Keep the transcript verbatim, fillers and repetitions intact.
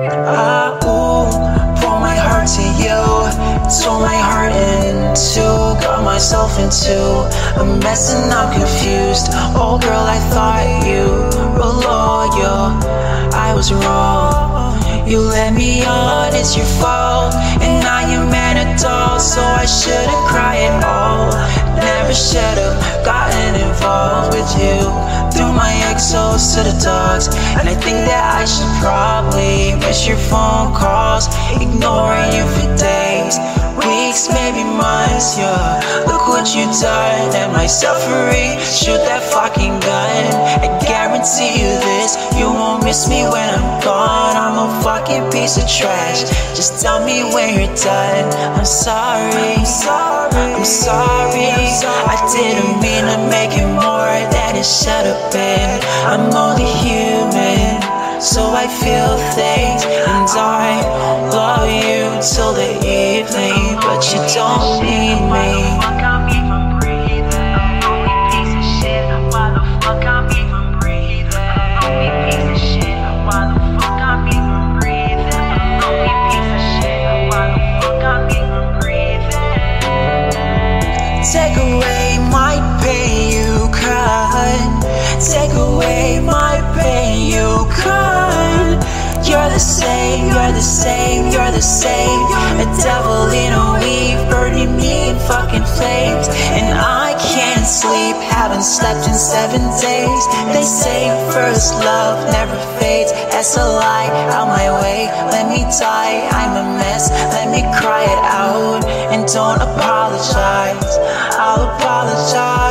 I, ooh, pour my heart to you, tore my heart in two, got myself into a mess and I'm confused. Oh girl, I thought you were loyal, I was wrong. You let me on, it's your fault, and I am an adult, so I shouldn't cry at all. Never should've gotten involved with you. Threw my exos to the dogs, and I think that I should probably miss your phone calls, ignoring you for days, weeks, maybe months, yeah. Look what you done, and my suffering, shoot that fucking gun. I guarantee you this, you won't miss me when I'm gone. I'm a fucking piece of trash, just tell me when you're done. I'm sorry, I'm sorry, I'm sorry. I didn't mean to make it more than it should've been. I'm only human, so I feel things, and I love you till the evening, but you don't need me. Take away my pain, you can. Take away my pain, you can. You're the same, you're the same, you're the same. A devil in a weave, burning me in fucking flames. And I can't sleep, haven't slept in seven days. They say first love never fades, that's a lie, out my way. Let me die, I'm a mess, let me cry it out. And don't apologize, I'll apologize.